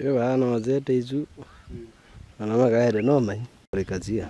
Ewa ano zete izu. Ana magaere no mai. Rekazia.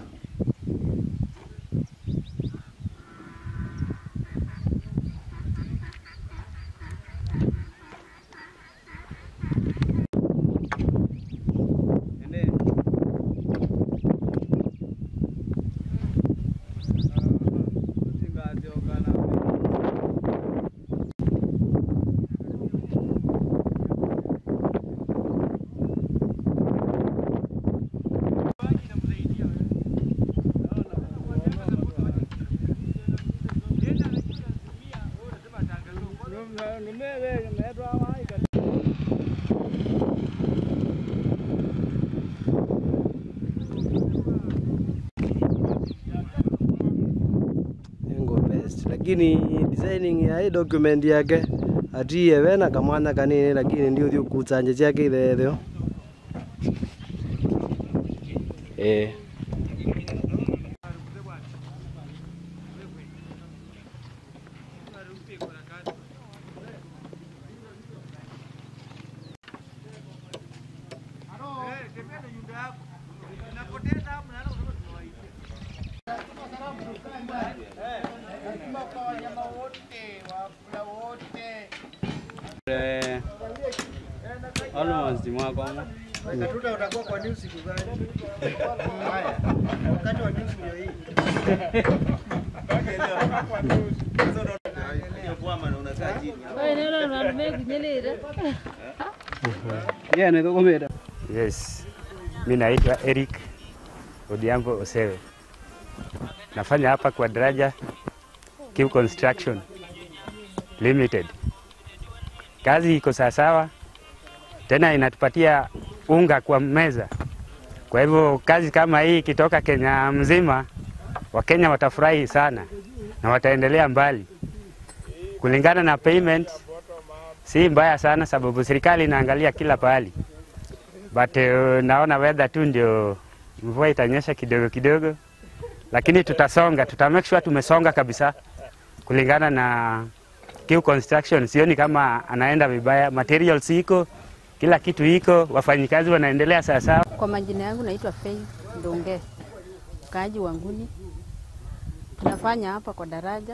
Lakini designing ya hii document yake atiye wena kamwana kanini lakini ndio thio kutsanje chake ithethio almost mwako Katuta utakuwa kwa news siku gani? Haya. Wakati wa news ndio hii. Kwa news. Sasa ndio kwa maana unakaa chini. Wewe ndio unamekunyelera. Yeah, ndio komeda. Yes. Mimi naitwa Eric Odiambo Osewe. Nafanya hapa kwa daraja Kitui Construction Limited. Kazi iko sawa. Tena inatupatia unga kwa meza. Kwa hivyo kazi kama hii ikitoka Kenya mzima, Wakenya watafurahi sana na wataendelea mbali. Kulingana na payment si mbaya sana sababu serikali inaangalia kila pahali. But naona weather tu ndio mvua itanyesha kidogo kidogo. Lakini tuta make sure tumesonga kabisa kulingana na Kitui Construction. Sioni kama anaenda vibaya, materials iko, kila kitu iko, wafanyikazi wanaendelea sawa. Kwa majina yangu naitwa Faith Ndonge. Mkaaji wa Nguni. Tunafanya hapa kwa daraja.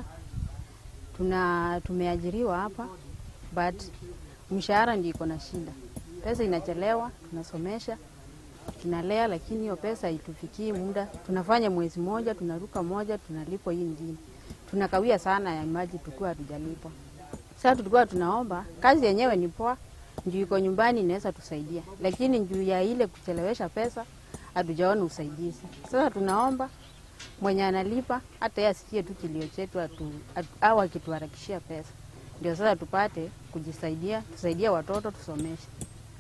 Tumeajiriwa hapa but mshahara ndio iko na shida. Pesa inachelewa, tunasomesha, tunalea lakini hiyo pesa haitufikii muda. Tunafanya mwezi moja, tunaruka moja, tunalipwa hii nyingine. Tunakawia sana ya maji tukua hatujalipwa. Sasa tulikuwa tunaomba kazi yenyewe ni poa, njoo iko nyumbani inaweza tusaidia. Lakini njoo ya ile kuchelewesha pesa hatujaona usaidizi. Sasa tunaomba mwenye analipa hata yeye asikie tu kilio chetu au akituharakishia pesa. Ndio sasa tupate kujisaidia, tusaidia watoto tusomeshe.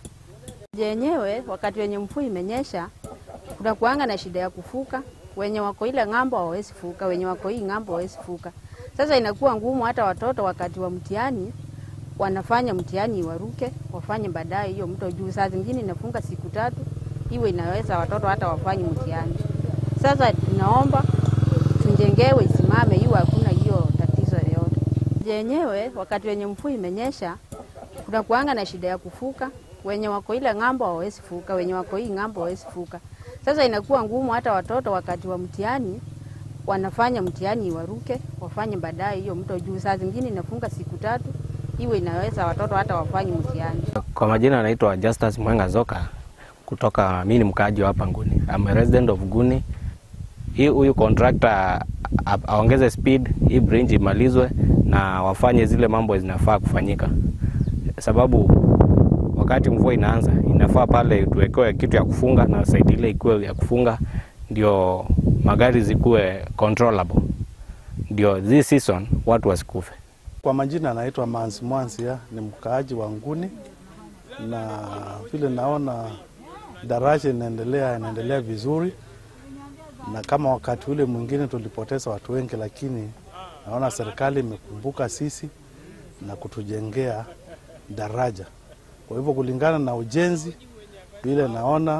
Yenyewe wakati wenye mvua imenyesha kuna kuanga na shida ya kufuka, wenye wako ile ngambo hawezi fuka, wenye wako hii ngambo hawezi fuka. Sasa inakuwa ngumu hata watoto wakati wa mtihani wanafanya mtihani waruke, wafanye baadaye hiyo mto juu saa zingine inafunga siku 3, iwe inaweza watoto hata wafanye mtihani. Sasa tunaomba tujengewe isimame hiyo hakuna hiyo tatizo yoyote. Yenyewe wakati wenye mvua imenyesha kuna kuanga na shida ya kufuka, wenye wako ile ngambo hawezi fuka, wenye wako hii ngambo hawezi fuka. Sasa inakuwa ngumu hata watoto wakati wa mtihani wanafanya mtihani waruke, wafanye baadaye hiyo mto juu saa zingine inafunga siku 3, iwe inaweza watoto hata wafanye mtihani. Kwa majina naitwa Justus Mwenga Zoka kutoka mimi ni mkaaji hapa Nguni. I'm a resident of Nguni. Huyu contractor aongeze speed, hii bridge imalizwe na wafanye zile mambo zinafaa kufanyika. Sababu wakati mvua inaanza inafaa pale tuwekewe kitu ya kufunga na side ile ikuwe ya kufunga ndio magari zikuwe controllable. Ndio this season watu wasikufe. Kwa majina naitwa Manzi Mwanzia, ni mkaaji wa Nguni na vile naona daraja inaendelea vizuri, na kama wakati ule mwingine tulipoteza watu wengi, lakini naona serikali imekumbuka sisi na kutujengea daraja. Kwa hivyo kulingana na ujenzi vile naona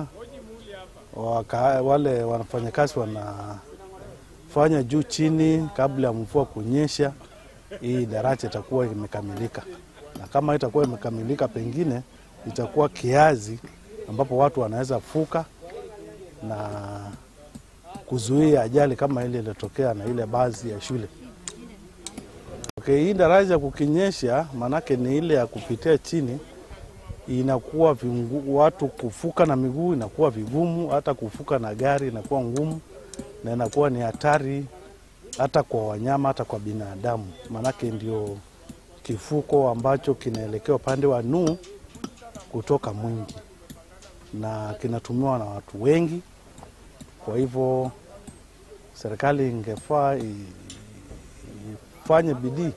wale wanafanyakazi wanafanya juu chini kabla ya mvua kunyesha, hii daraja itakuwa imekamilika. Na kama itakuwa imekamilika pengine itakuwa kiazi ambapo watu wanaweza fuka na kuzuia ajali kama ile iliyotokea na ile basi ya shule. Okay, hii daraja kukinyesha manake ni ile ya kupitia chini, inakuwa watu kufuka na miguu inakuwa vigumu, hata kufuka na gari inakuwa ngumu, na inakuwa ni hatari hata kwa wanyama hata kwa binadamu. Manake ndio kifuko ambacho kinaelekea upande wa Nuu kutoka Mwingi na kinatumiwa na watu wengi. Kwa hivyo serikali ingefaa ifanye bidii,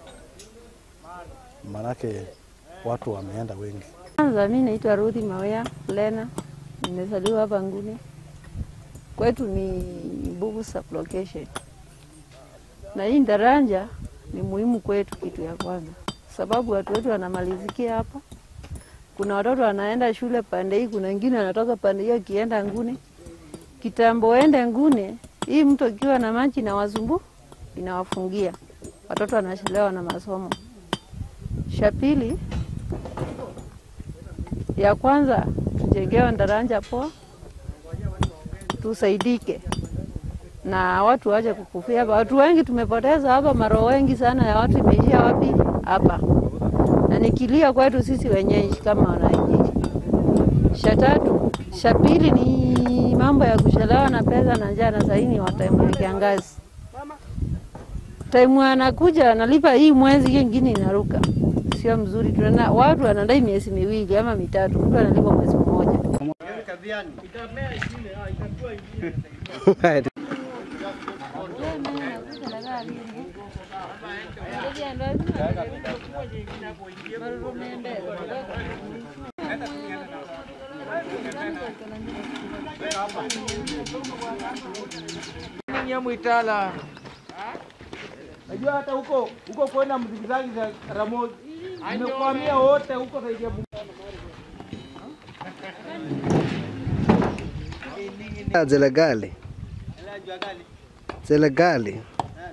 manake watu wameenda wengi. Kwanza mimi naitwa Ruthi Mawea Lena, nimezaliwa hapa Nguni. Kwetu ni Bugu sublocation. Na hii daraja ni muhimu kwetu, kitu ya kwanza, sababu watu wetu wanamalizikia hapa. Kuna watoto wanaenda shule pande hii, kuna wengine wanatoka pande hiyo kienda Nguni. Kitambo ende Nguni, hii mto ikiwa na maji na wazumbu inawafungia. Watoto wanachelewa na masomo. Pili, ya kwanza tujengewe daraja poa, tusaidike. Na watu waje kukufia hapa. Watu wengi tumepoteza hapa, maroho wengi sana ya watu imeishia wapi? Hapa. Na nikilia kwetu sisi wenyewe kama wananchi. Pili ni mambo ya kuchelewa na pesa na njaa, na saini wa time ya kiangazi. Time anakuja analipa hii mwezi, hiyo nyingine inaruka. Sio mzuri. Tunaona watu wanadai miezi miwili ama mitatu, mtu analipa mwezi mmoja. Mwitala. Najua hata huko kwenda mzigizagi za Ramogi. Nimekwamia wote huko zaidi ya Zelegali. Zelegali.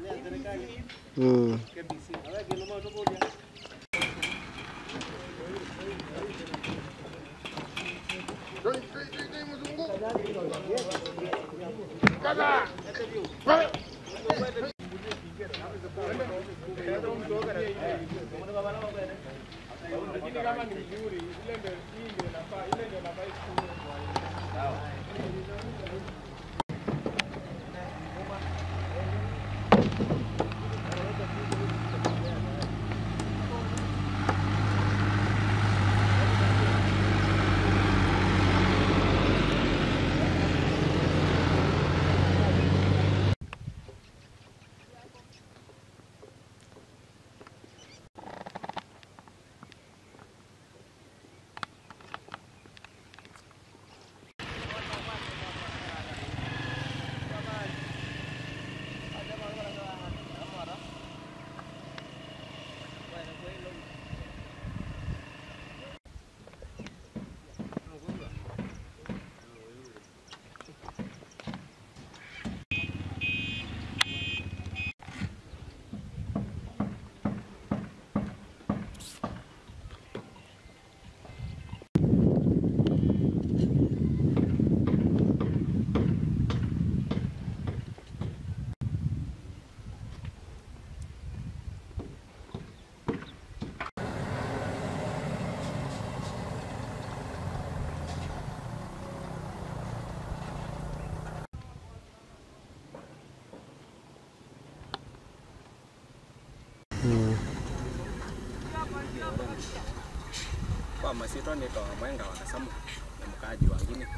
Kwa masito nito mwenga wakasamu na mkaaji wengine.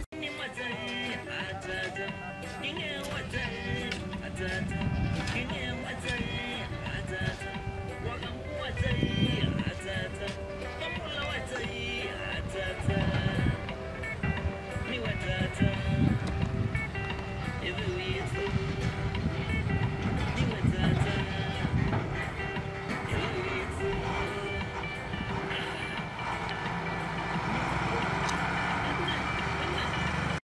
Kenya